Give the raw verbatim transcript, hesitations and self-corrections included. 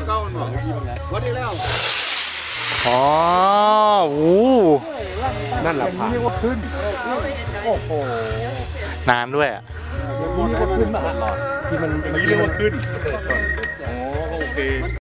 ก้าหน่อยวันนี้แล้วอ๋อโอ้นั่นแหละผ่านเรียกว่าขึ้นโอ้โหนานด้วยอ่ะนี่เรียกว่าขึ้นมาตลอดที่มันอย่างนี้เรียกว่าขึ้นโอเค